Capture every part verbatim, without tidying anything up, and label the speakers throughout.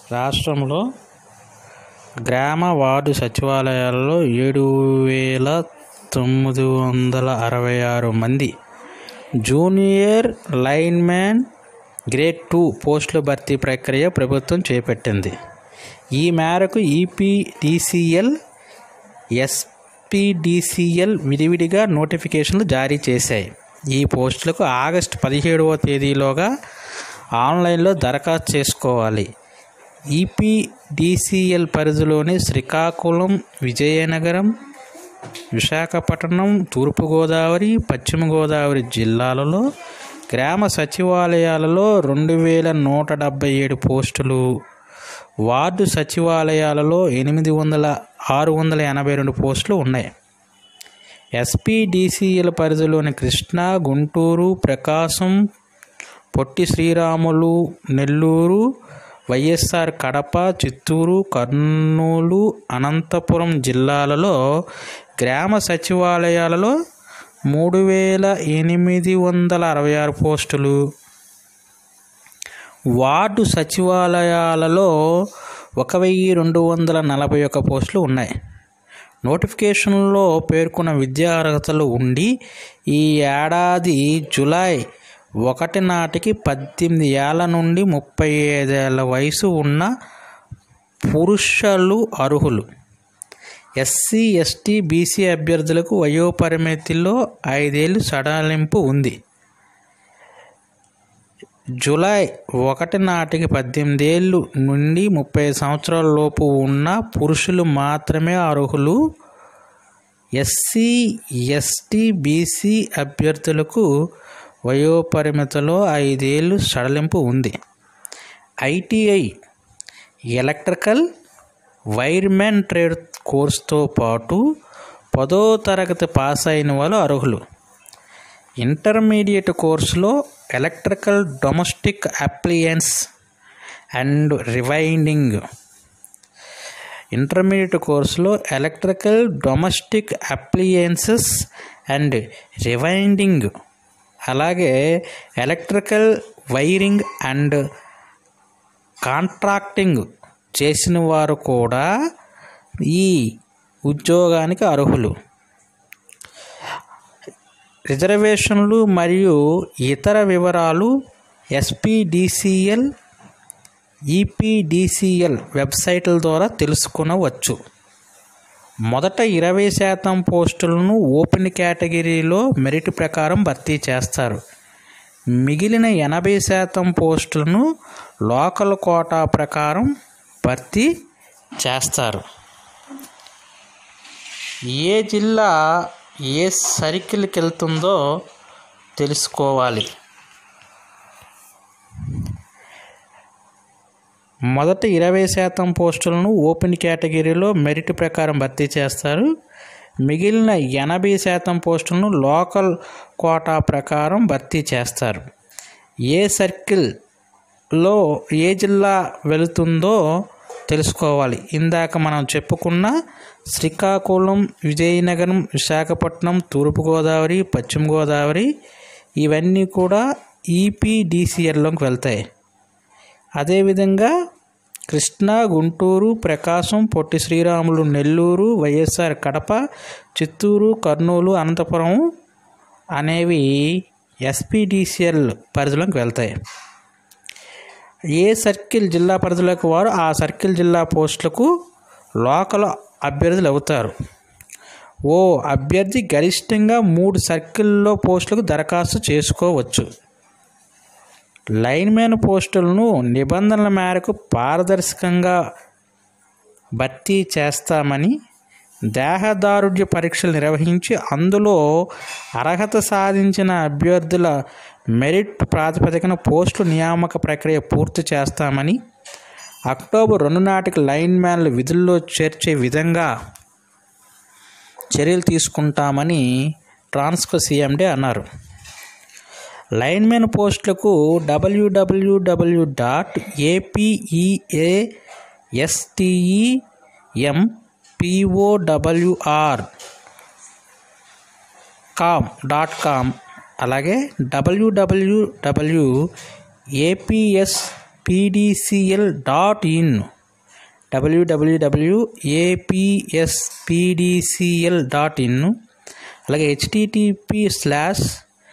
Speaker 1: రాష్ట్రంలో గ్రామ వార్డు సచివాలయాలలో ఏడు వేల తొమ్మిది వందల అరవై ఆరు మంది జూనియర్ లైన్మ్యాన్ గ్రేడ్ టూ పోస్టుల భర్తీ ప్రక్రియ ప్రభుత్వం చేపట్టింది. ఈ మేరకు ఈపీడీసీఎల్, ఎస్పీడీసీఎల్ విడివిడిగా నోటిఫికేషన్లు జారీ చేశాయి. ఈ పోస్టులకు ఆగస్టు పదిహేడవ తేదీలోగా ఆన్లైన్లో దరఖాస్తు చేసుకోవాలి. ఈపీడీసీఎల్ పరిధిలోని శ్రీకాకుళం, విజయనగరం, విశాఖపట్నం, తూర్పుగోదావరి, పశ్చిమ గోదావరి జిల్లాలలో గ్రామ సచివాలయాలలో రెండు వేల నూట డెబ్బై ఏడు పోస్టులు, వార్డు సచివాలయాలలో ఎనిమిది వందల ఆరు వందల ఎనభై రెండు పోస్టులు ఉన్నాయి. ఎస్పీడీసీఎల్ పరిధిలోని కృష్ణా, గుంటూరు, ప్రకాశం, పొట్టి శ్రీరాములు, నెల్లూరు, వైఎస్ఆర్ కడప, చిత్తూరు, కర్నూలు, అనంతపురం జిల్లాలలో గ్రామ సచివాలయాలలో మూడు వేల ఎనిమిది వందల అరవై ఆరు పోస్టులు, వార్డు సచివాలయాలలో ఒక వెయ్యి రెండు వందల నలభై ఒక్క పోస్టులు ఉన్నాయి. నోటిఫికేషన్లో పేర్కొన్న విద్యా అర్హతలు ఉండి ఈ ఏడాది జూలై ఒకటి నాటికి పద్దెనిమిది ఏళ్ల నుండి ముప్పై ఐదేళ్ల వయసు ఉన్న పురుషులు అర్హులు. ఎస్సీ, ఎస్టీ, బీసీ అభ్యర్థులకు వయోపరిమితిలో ఐదేళ్లు సడలింపు ఉంది. జూలై ఒకటి నాటికి పద్దెనిమిది ఏళ్ళు నుండి ముప్పై సంవత్సరాల లోపు ఉన్న పురుషులు మాత్రమే అర్హులు. ఎస్సీ, ఎస్టీ, బీసీ అభ్యర్థులకు వయోపరిమితిలో ఐదేళ్లు సడలింపు ఉంది. ఐటీఐ, ఎలక్ట్రికల్, వైర్మెన్ ట్రేడ్ కోర్సుతో పాటు పదో తరగతి పాస్ అయిన వాళ్ళు అర్హులు. ఇంటర్మీడియట్ కోర్సులో electrical domestic appliance and rewinding intermediate కోర్సులో electrical domestic appliances and rewinding అలాగే ఎలక్ట్రికల్ వైరింగ్ అండ్ కాంట్రాక్టింగ్ చేసిన వారు కూడా ఈ ఉద్యోగానికి అర్హులు. రిజర్వేషన్లు మరియు ఇతర వివరాలు ఎస్పీడీసీఎల్, ఈపీడీసీఎల్ వెబ్సైట్ల ద్వారా తెలుసుకొనవచ్చు. మొదట ఇరవై శాతం పోస్టులను ఓపెన్ కేటగిరీలో మెరిట్ ప్రకారం భర్తీ చేస్తారు. మిగిలిన ఎనభై శాతం పోస్టులను లోకల్ కోటా ప్రకారం భర్తీ చేస్తారు. ఏ జిల్లా ఏ సర్కిల్కి వెళ్తుందో తెలుసుకోవాలి. మొదట ఇరవై శాతం పోస్టులను ఓపెన్ కేటగిరీలో మెరిట్ ప్రకారం భర్తీ చేస్తారు. మిగిలిన ఎనభై శాతం పోస్టులను లోకల్ కోటా ప్రకారం భర్తీ చేస్తారు. ఏ సర్కిల్లో ఏ జిల్లా వెళుతుందో తెలుసుకోవాలి. ఇందాక మనం చెప్పుకున్న శ్రీకాకుళం, విజయనగరం, విశాఖపట్నం, తూర్పుగోదావరి, పశ్చిమ గోదావరి ఇవన్నీ కూడా ఈపీడీసీఎల్లోకి వెళ్తాయి. అదేవిధంగా కృష్ణా, గుంటూరు, ప్రకాశం, పొట్టి శ్రీరాములు, నెల్లూరు, వైఎస్ఆర్ కడప, చిత్తూరు, కర్నూలు, అనంతపురం అనేవి ఎస్పీడీసీఎల్ పరిధిలోకి వెళ్తాయి. ఏ సర్కిల్ జిల్లా పరిధిలోకి వారు ఆ సర్కిల్ జిల్లా పోస్టులకు లోకల్ అభ్యర్థులు అవుతారు. ఓ అభ్యర్థి గరిష్టంగా మూడు సర్కిల్లో పోస్టులకు దరఖాస్తు చేసుకోవచ్చు. లైన్మెన్ పోస్టులను నిబంధనల మేరకు పారదర్శకంగా భర్తీ చేస్తామని దేహదారుఢ్య పరీక్షలు నిర్వహించి అందులో అర్హత సాధించిన అభ్యర్థుల మెరిట్ ప్రాతిపదికన పోస్టు నియామక ప్రక్రియ పూర్తి చేస్తామని అక్టోబర్ రెండు నాటికి లైన్మ్యాన్లు విధుల్లో చేర్చే విధంగా చర్యలు తీసుకుంటామని ట్రాన్స్కో సీఎండీ అన్నారు. లైన్మెన్ పోస్టులకు WWW dot APESTEMPOWR com dot com అలాగే WWW APS PDCL dot in WWW APSPDCL dot in అలాగే HTTP slash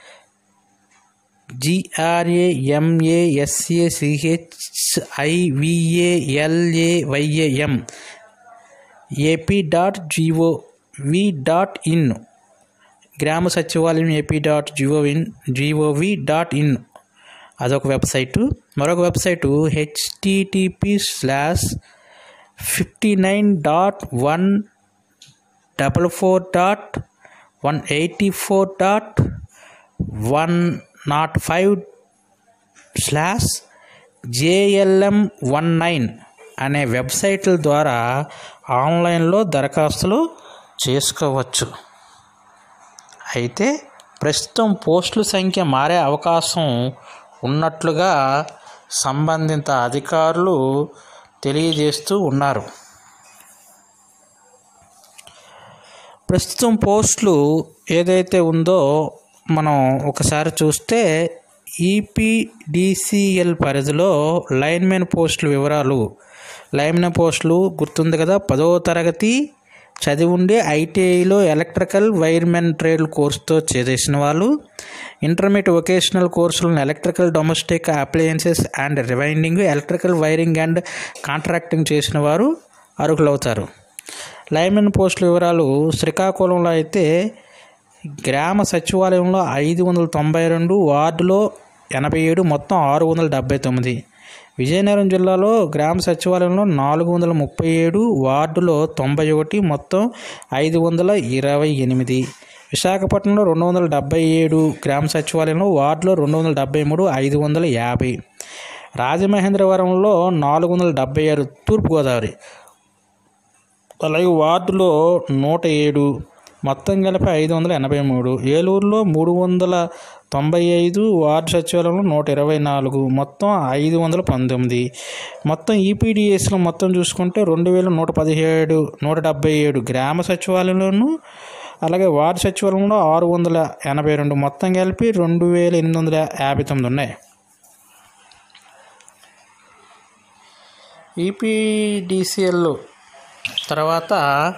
Speaker 1: GRAMASACHIVALAYAM AP dot GOV dot in గ్రామ సచివాలయం AP dot GOV GOV dot in అదొక website. మరొక website HTTP slash fifty nine dot one double four dot one eighty four dot one nought five slash JLM one nine అనే వెబ్సైట్ల ద్వారా ఆన్లైన్లో దరఖాస్తులు చేసుకోవచ్చు. అయితే ప్రస్తుతం పోస్టుల సంఖ్య మారే అవకాశం ఉన్నట్లుగా సంబంధిత అధికారులు తెలియజేస్తూ ఉన్నారు. ప్రస్తుతం పోస్టులు ఏదైతే ఉందో మనం ఒకసారి చూస్తే ఈపీడీసీఎల్ పరిధిలో లైన్మెన్ పోస్టుల వివరాలు. లైన్మెన్ పోస్టులు గుర్తుంది కదా, పదవ తరగతి చదివి ఉండి ఐటీఐలో ఎలక్ట్రికల్ వైర్మెన్ ట్రేడ్ కోర్సుతో చేసిన వాళ్ళు, ఇంటర్మీడియట్ వొకేషనల్ కోర్సులను electrical domestic appliances and rewinding, electrical wiring and contracting చేసిన వారు అర్హులవుతారు. లైన్మెన్ పోస్టుల వివరాలు శ్రీకాకుళంలో అయితే గ్రామ సచివాలయంలో ఐదు వందల తొంభై రెండు, వార్డులో ఎనభై ఏడు, మొత్తం ఆరు వందల డెబ్బై తొమ్మిది. విజయనగరం జిల్లాలో గ్రామ సచివాలయంలో నాలుగు వందల ముప్పై ఏడు, వార్డులో తొంభై ఒకటి, మొత్తం ఐదు వందల ఇరవై ఎనిమిది. విశాఖపట్నంలో రెండు వందల డెబ్బై ఏడు గ్రామ సచివాలయంలో, వార్డులో రెండు వందల డెబ్బై మూడు, ఐదు వందల యాభై. రాజమహేంద్రవరంలో నాలుగు వందల డెబ్బై ఆరు, తూర్పుగోదావరి, అలాగే వార్డులో నూట ఏడు, మొత్తం కలిపి ఐదు వందల ఎనభై మూడు. ఏలూరులో మూడు వందల తొంభై ఐదు, వార్డు సచివాలయంలో నూట ఇరవై నాలుగు, మొత్తం ఐదు వందల పంతొమ్మిది. మొత్తం ఈపీడీఎస్లో మొత్తం చూసుకుంటే రెండు వేల నూట పదిహేడు నూట డెబ్బై ఏడు గ్రామ సచివాలయంలోను, అలాగే వార్డు సచివాలయంలో ఆరు వందల ఎనభై రెండు, మొత్తం కలిపి రెండు వేల ఎనిమిది వందల యాభై తొమ్మిది ఉన్నాయి. ఈపీడీసీఎల్ తర్వాత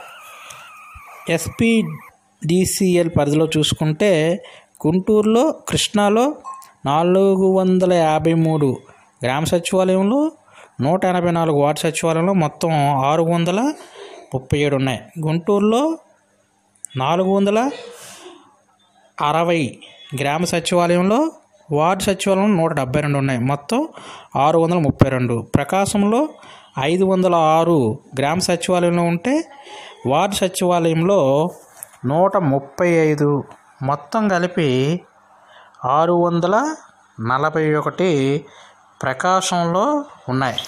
Speaker 1: ఎస్పీడీసీఎల్ పరిధిలో చూసుకుంటే గుంటూరులో, కృష్ణాలో నాలుగు వందల యాభై మూడు గ్రామ సచివాలయంలో, నూట ఎనభై నాలుగు వార్డు సచివాలయంలో, మొత్తం ఆరు వందల ముప్పై ఏడు ఉన్నాయి. గుంటూరులో నాలుగు వందల అరవై గ్రామ సచివాలయంలో, వార్డు సచివాలయంలో నూట డెబ్బై రెండు ఉన్నాయి, మొత్తం ఆరు వందల ముప్పై రెండు. ప్రకాశంలో ఐదు వందల ఆరు గ్రామ సచివాలయంలో ఉంటే, వార్డు సచివాలయంలో నూట ముప్పై ఐదు, మొత్తం కలిపి ఆరు వందల నలభై ఒకటి ప్రకాశంలో ఉన్నాయి.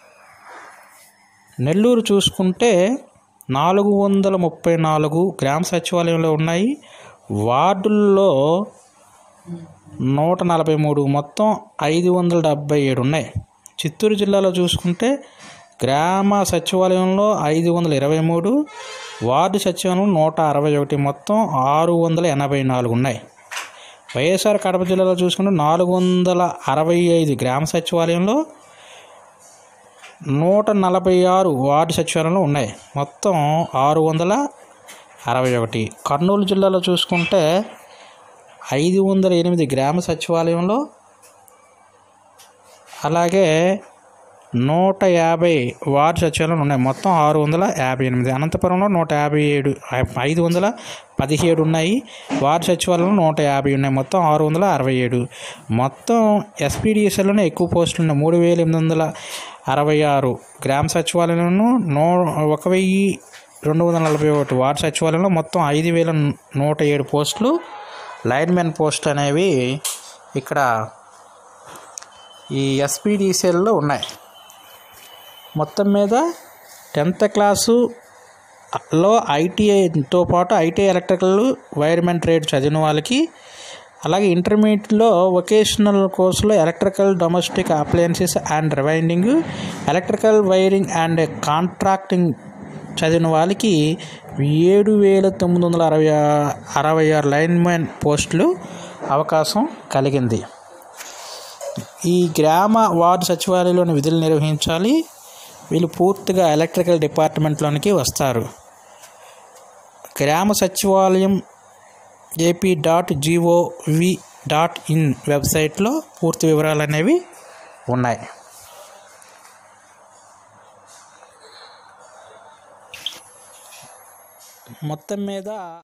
Speaker 1: నెల్లూరు చూసుకుంటే నాలుగు వందల ముప్పై నాలుగు గ్రామ సచివాలయంలో ఉన్నాయి, వార్డుల్లో నూట నలభై మూడు, మొత్తం ఐదు వందల డెబ్బై ఏడు ఉన్నాయి. చిత్తూరు జిల్లాలో చూసుకుంటే గ్రామ సచివాలయంలో ఐదు వందల ఇరవై మూడు, వార్డు సచివాలయం నూట అరవై ఒకటి, మొత్తం ఆరు వందల ఎనభై నాలుగు ఉన్నాయి. వైఎస్ఆర్ కడప జిల్లాలో చూసుకుంటే నాలుగు వందల అరవై ఐదు గ్రామ సచివాలయంలో, నూట నలభై ఆరు వార్డు సచివాలయంలో ఉన్నాయి, మొత్తం ఆరు వందల అరవై ఒకటి. కర్నూలు జిల్లాలో చూసుకుంటే ఐదు వందల ఎనిమిది గ్రామ సచివాలయంలో, అలాగే నూట యాభై వార్డు సచివాలయాలు ఉన్నాయి, మొత్తం ఆరు వందల యాభై ఎనిమిది. అనంతపురంలో నూట యాభై ఏడు ఐదు వందల పదిహేడు ఉన్నాయి, వార్డు సచివాలయంలో నూట యాభై ఉన్నాయి, మొత్తం ఆరు వందల అరవై ఏడు. మొత్తం ఎస్పీడీఎస్ఎల్లోనే ఎక్కువ పోస్టులు ఉన్నాయి, మూడు వేల ఎనిమిది వందల అరవై ఆరు గ్రామ సచివాలయంలో, నూ ఒక వెయ్యి రెండు వందల నలభై ఒకటి వార్డు సచివాలయంలో, మొత్తం ఐదు వేల నూట ఏడు పోస్టులు లైన్మెన్ పోస్ట్ అనేవి ఇక్కడ ఈ ఎస్పీడీసీఎల్లో ఉన్నాయి. మొత్తం మీద టెన్త్ క్లాసులో ఐటీఐతో పాటు ఐటీఐ ఎలక్ట్రికల్ వైర్మెన్ ట్రేడ్ చదివిన వాళ్ళకి, అలాగే ఇంటర్మీడియట్లో వొకేషనల్ కోర్సులో electrical domestic appliances and rewinding, electrical wiring and contracting చదివిన వాళ్ళకి ఏడు వేల తొమ్మిది వందల అరవై అరవై ఆరు లైన్మెన్ పోస్టులు అవకాశం కలిగింది. ఈ గ్రామ వార్డు సచివాలయంలోని విధులు నిర్వహించాలి. వీళ్ళు పూర్తిగా ఎలక్ట్రికల్ డిపార్ట్మెంట్లోనికి వస్తారు. గ్రామ సచివాలయం AP dot GOV dot in వెబ్సైట్లో పూర్తి వివరాలు అనేవి ఉన్నాయి. మొత్తం మీద